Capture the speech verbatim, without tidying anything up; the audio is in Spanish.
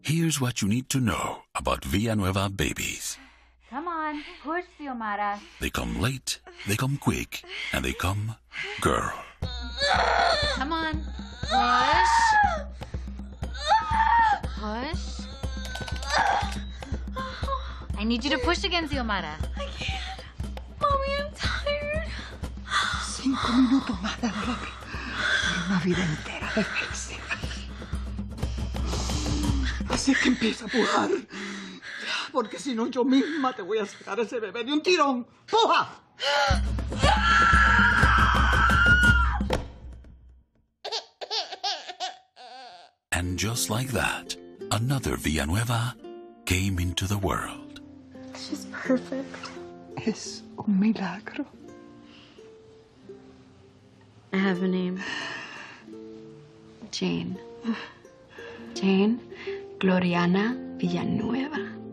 Here's what you need to know about Villanueva babies. Come on, push, Xiomara. They come late, they come quick, and they come girl. Come on, push. Push. I need you to push again, Xiomara. I can't. Mommy, I'm tired. Cinco minutos más de adelante. Una vida entera de felicidad. Así que empieza a pujar. Porque si no, yo misma te voy a sacar a ese bebé de un tirón. ¡Puja! And just like that, another Villanueva came into the world. She's perfect. Es un milagro. I have a name. Jane. Jane Gloriana Villanueva.